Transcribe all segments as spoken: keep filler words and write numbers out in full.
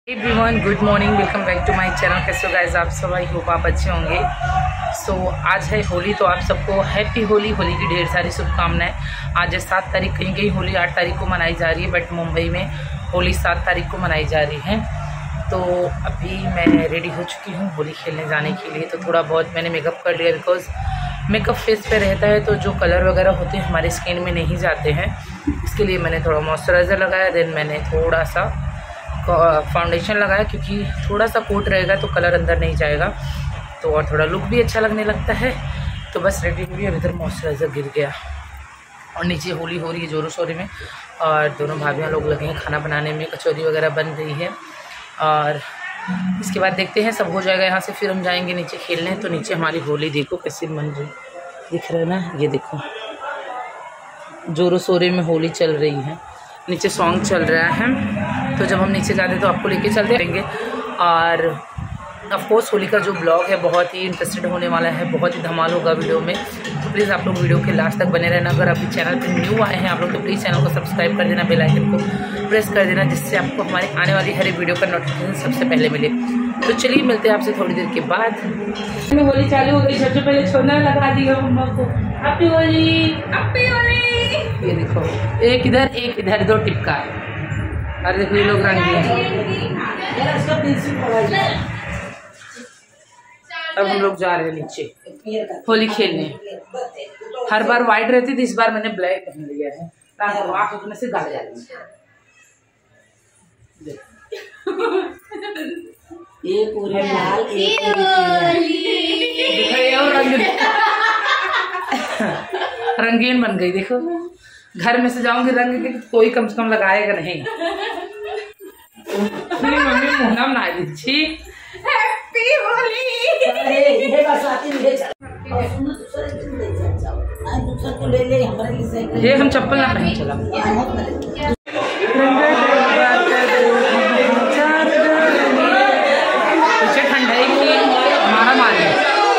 Everyone, good morning, welcome back to my channel. कैसे हो guys आप सब? आई होप आप अच्छे होंगे। सो so, आज है होली, तो आप सबको हैप्पी होली। होली की ढेर सारी शुभकामनाएं। आज है सात तारीख, कहीं कहीं होली आठ तारीख को मनाई जा रही है, बट मुंबई में होली सात तारीख को मनाई जा रही है। तो अभी मैं रेडी हो चुकी हूँ होली खेलने जाने के लिए। तो थोड़ा बहुत मैंने मेकअप कर लिया, बिकॉज मेकअप फेस पे रहता है तो जो कलर वगैरह होते हैं हमारे स्किन में नहीं जाते हैं। इसके लिए मैंने थोड़ा मॉइस्चराइज़र लगाया, देन मैंने थोड़ा सा फाउंडेशन लगाया, क्योंकि थोड़ा सा कोट रहेगा तो कलर अंदर नहीं जाएगा, तो और थोड़ा लुक भी अच्छा लगने लगता है। तो बस रेडी हुई, अब इधर मॉइस्चराइज़र गिर गया और नीचे होली हो रही है जोरों शोरों में, और दोनों भाभियाँ लोग लगे हैं खाना बनाने में, कचौरी वगैरह बन रही है। और इसके बाद देखते हैं, सब हो जाएगा यहाँ से फिर हम जाएंगे नीचे खेलने। तो नीचे हमारी होली देखो कैसी बन रही, दिख रहा है ना, ये देखो जोरों शोरों में होली चल रही है। नीचे सॉन्ग चल रहा है, तो जब हम नीचे जाते तो आपको लेके चलते रहेंगे। और ऑफ कोर्स होली का जो ब्लॉग है बहुत ही इंटरेस्टेड होने वाला है, बहुत ही धमाल होगा वीडियो में। तो प्लीज़ आप लोग वीडियो के लास्ट तक बने रहना। अगर अभी चैनल पे न्यू आए हैं आप लोग तो प्लीज़ चैनल को सब्सक्राइब कर देना, बेल आइकन को प्रेस कर देना, जिससे आपको हमारी आने वाली हर एक वीडियो का नोटिफिकेशन सबसे पहले मिले। तो चलिए मिलते हैं आपसे थोड़ी देर के बाद। होली चालू हो गई, सबसे पहले छोना लगा दिया मम्मा को। Happy Holi, happy Holi. ये देखो, एक इधर एक इधर, दो टिपका। अरे देखो ये लोग रंग दिए। अब हम लोग जा रहे हैं नीचे होली खेलने। हर बार वाइट रहती थी, इस बार मैंने ब्लैक पहन लिया है। आँख से गाड़ जा रही है। ये पूरे लाल, एक और रंग रंगीन बन गई। देखो घर में से जाऊंगी रंग के, कोई कम से कम लगाएगा नहीं। मम्मी मुहना बना दी। हैप्पी होली। ये हम चप्पल ना पहन चला। पीछे ठंडाई की मारा मारी।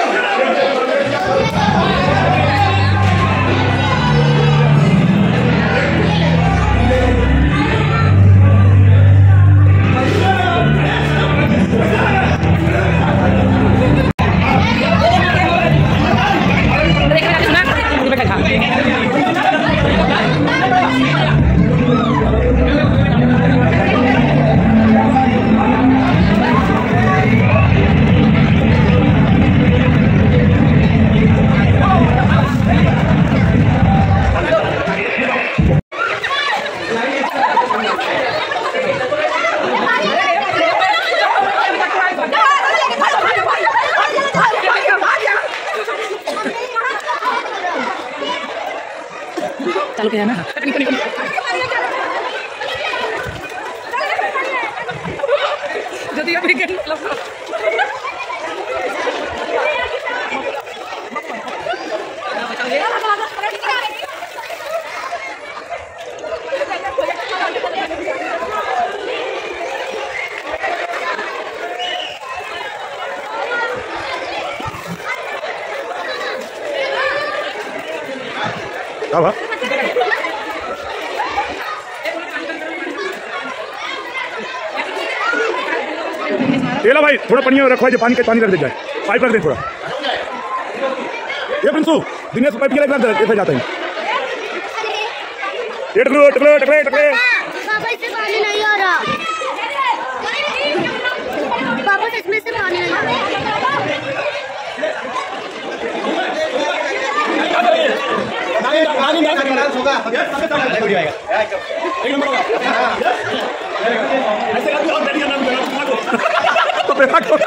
चल गया ना। क्या ये ला भाई, थोड़ा पानी रखो, जो पानी का पानी रख दे जाए, पाइप रख दे थोड़ा। ये प्रिंसू दिनेश पाइप के लिए कैसे जाते हैं? ये टकले टकले टकले टकले पापा इससे पानी नहीं आ रहा। पापा इसमें से पानी नहीं आ रहा। पानी ना करना होगा, सबसे वीडियो आएगा, एक नंबर होगा। ऐसे का और बढ़िया नाम देना तो देखा को।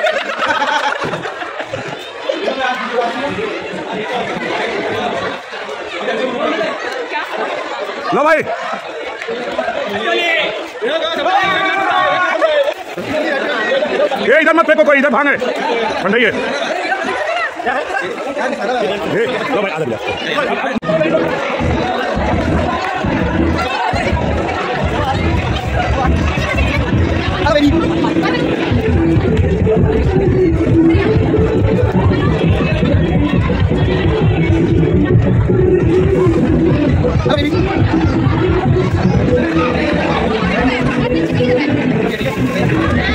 लो भाई, ये इधर मत फेंको, कोई इधर भागे, ठंडी है। लो भाई, आधा गिलास। Thank you.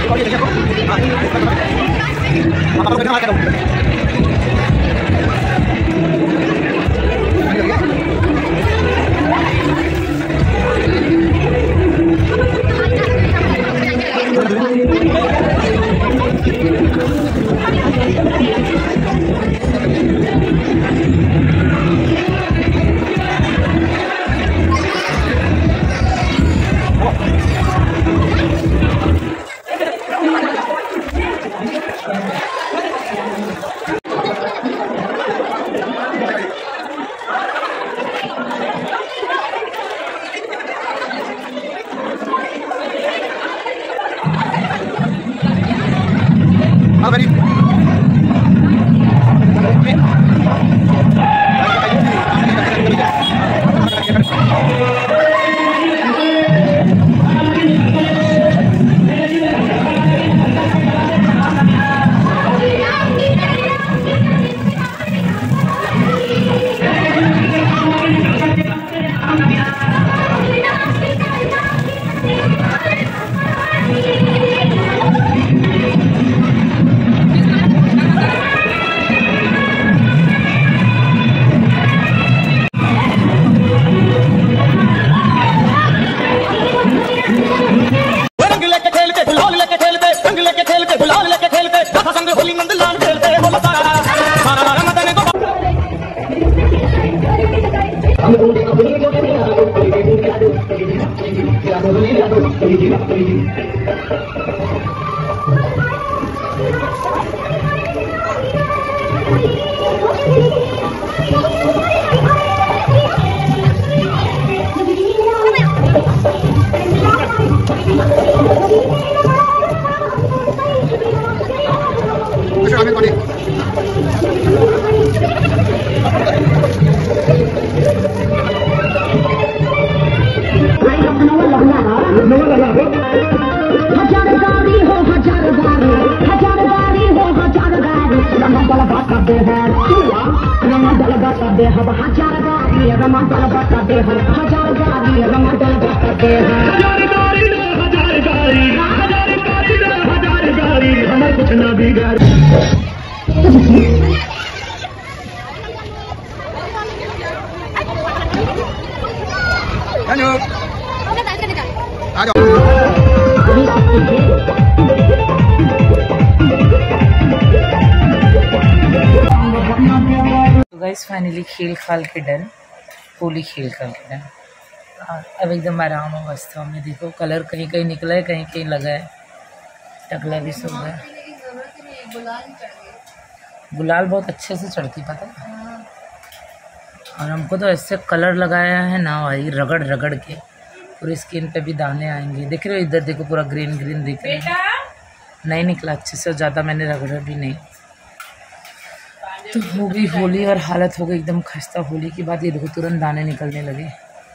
गाइस फाइनली खेल खाल के डन, होली खेल खाल के डन। अब एकदम आराम हो बस। में देखो कलर कहीं कहीं निकला है, कहीं कहीं लगा है, टकला भी सूख गया। गुलाल बहुत अच्छे से चढ़ती पता है। और हमको तो ऐसे कलर लगाया है ना भाई, रगड़ रगड़ के पूरी स्किन पे भी दाने आएंगे। देख रहे हो इधर देखो पूरा ग्रीन ग्रीन दिख रहा है। नहीं निकला अच्छे से, ज़्यादा मैंने रगड़ा भी नहीं। तो हो गई होली और हालत हो गई एकदम खस्ता। होली के बाद ये देखो तुरंत दाने निकलने लगे।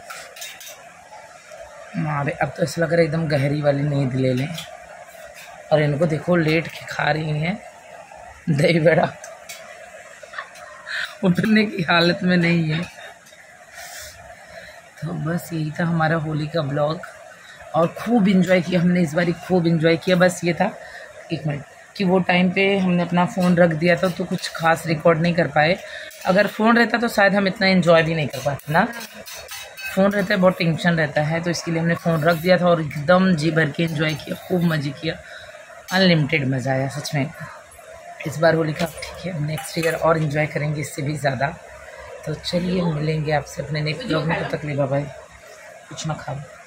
मारे अब तो ऐसा लग रहा है एकदम गहरी वाली नींद ले लें। और इनको देखो लेट के खा रही हैं दही बड़ा, उठने की हालत में नहीं है। तो बस यही था हमारा होली का ब्लॉग। और खूब इंजॉय किया हमने इस बार, खूब इंजॉय किया। बस ये था एक मिनट कि वो टाइम पे हमने अपना फ़ोन रख दिया था तो कुछ खास रिकॉर्ड नहीं कर पाए। अगर फ़ोन रहता तो शायद हम इतना एंजॉय भी नहीं कर पाते ना। फ़ोन रहता है बहुत टेंशन रहता है, तो इसके लिए हमने फ़ोन रख दिया था और एकदम जी भर के एंजॉय किया, खूब मज़े किया, अनलिमिटेड मज़ा आया सच में। इस बार होली का ठीक है, नेक्स्ट ईयर और एंजॉय करेंगे इससे भी ज़्यादा। तो चलिए मिलेंगे आपसे अपने नेक्स्ट ब्लॉग में। तब तक ले बाय बाय, कुछ ना खाओ।